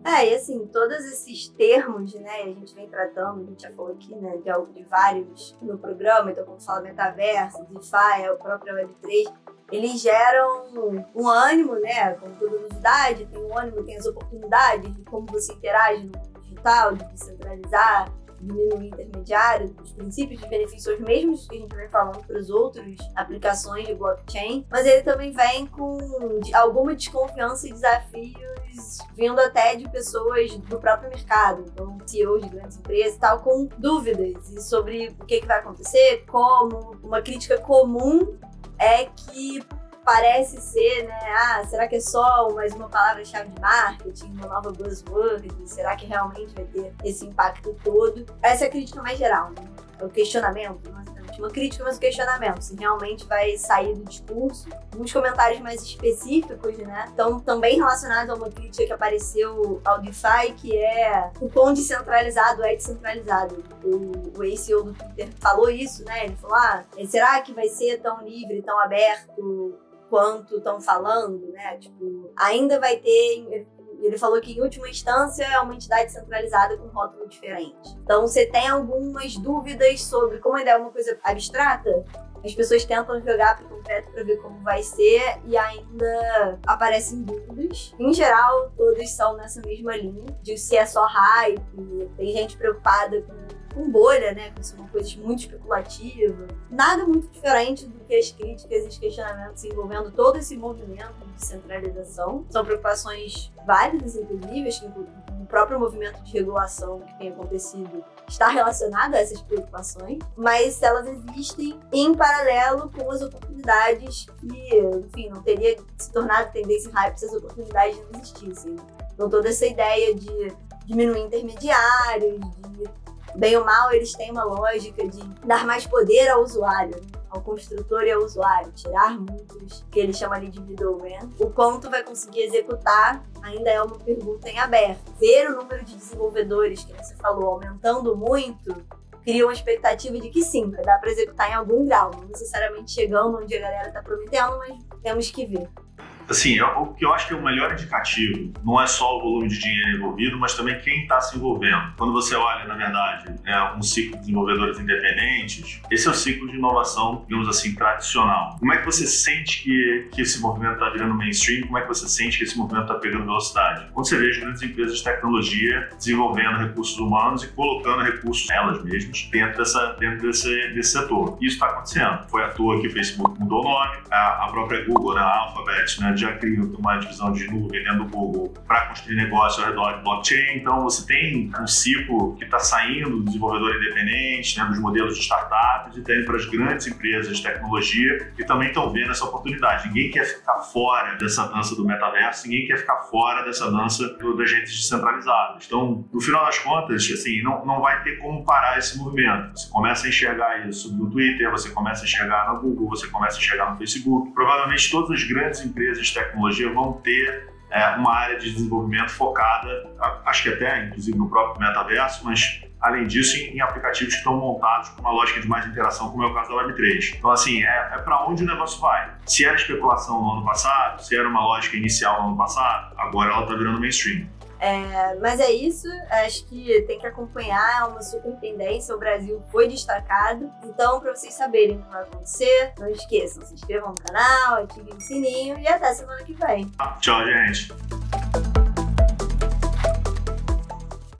E assim, todos esses termos, né, a gente vem tratando, a gente já falou aqui, né, de vários no programa, então quando fala metaverso, DeFi, a própria Web3, eles geram um ânimo, né, como toda novidade, tem um ânimo, tem as oportunidades de como você interage no mundo digital, de descentralizar, diminuir intermediário, os princípios de benefício os mesmos que a gente vem falando para as outras aplicações de blockchain, mas ele também vem com alguma desconfiança e desafios vindo até de pessoas do próprio mercado, então CEOs de grandes empresas e tal, com dúvidas e sobre o que vai acontecer, como uma crítica comum é que parece ser, né, será que é só mais uma palavra-chave de marketing, uma nova buzzword? Será que realmente vai ter esse impacto todo? Essa é a crítica mais geral, né? É o questionamento, não exatamente uma crítica, mas o questionamento, se realmente vai sair do discurso. Alguns comentários mais específicos, né, estão também relacionados a uma crítica que apareceu ao DeFi, que é o quão descentralizado é descentralizado. O ex-CEO do Twitter falou isso, né, ele falou, será que vai ser tão livre, tão aberto quanto estão falando, né? Tipo, ainda vai ter. Ele falou que, em última instância, é uma entidade centralizada com um rótulo diferente. Então, você tem algumas dúvidas sobre como ainda é uma coisa abstrata, as pessoas tentam jogar para o concreto para ver como vai ser e ainda aparecem dúvidas. Em geral, todas são nessa mesma linha, de se é só hype, tem gente preocupada com bolha, né? Com uma coisa muito especulativa. Nada muito diferente do que as críticas e os questionamentos envolvendo todo esse movimento de centralização. São preocupações válidas, inclusive, acho que o próprio movimento de regulação que tem acontecido está relacionado a essas preocupações, mas elas existem em paralelo com as oportunidades que, enfim, não teria se tornado tendência hype se as oportunidades não existissem. Então toda essa ideia de diminuir intermediários, de bem ou mal, eles têm uma lógica de dar mais poder ao usuário, ao construtor e ao usuário, tirar muitos, que ele chama ali de middleman. O quanto vai conseguir executar ainda é uma pergunta em aberto. Ver o número de desenvolvedores, que você falou, aumentando muito, cria uma expectativa de que sim, vai dar para executar em algum grau, não necessariamente chegando onde a galera está prometendo, mas temos que ver. Assim, o que eu acho que é o melhor indicativo não é só o volume de dinheiro envolvido, mas também quem está se envolvendo. Quando você olha, na verdade, um ciclo de desenvolvedores independentes, esse é o ciclo de inovação, digamos assim, tradicional. Como é que você sente que esse movimento está virando mainstream? Como é que você sente que esse movimento está pegando velocidade? Quando você vê as grandes empresas de tecnologia desenvolvendo recursos humanos e colocando recursos elas mesmas dentro desse setor. Isso está acontecendo. Foi à toa que o Facebook mudou o nome, a própria Google, a Alphabet, já cria uma divisão de nuvem dentro do Google para construir negócio ao redor de blockchain. Então você tem um ciclo que está saindo do desenvolvedor independente, dos modelos de startups e tem para as grandes empresas de tecnologia que também estão vendo essa oportunidade. Ninguém quer ficar fora dessa dança do metaverso, ninguém quer ficar fora dessa dança das redes descentralizadas. Então, no final das contas, assim, não vai ter como parar esse movimento. Você começa a enxergar isso no Twitter, você começa a enxergar no Google, você começa a enxergar no Facebook. Provavelmente todas as grandes empresas de tecnologia vão ter uma área de desenvolvimento focada, acho que até inclusive no próprio metaverso, mas além disso em aplicativos que estão montados com uma lógica de mais interação, como é o caso da Web3. Então assim, é para onde o negócio vai. Se era especulação no ano passado, se era uma lógica inicial no ano passado, agora ela está virando mainstream. Mas é isso, acho que tem que acompanhar, é uma super tendência, o Brasil foi destacado, então para vocês saberem o que vai acontecer, não esqueçam, se inscrevam no canal, ativem o sininho e até semana que vem. Tchau, gente!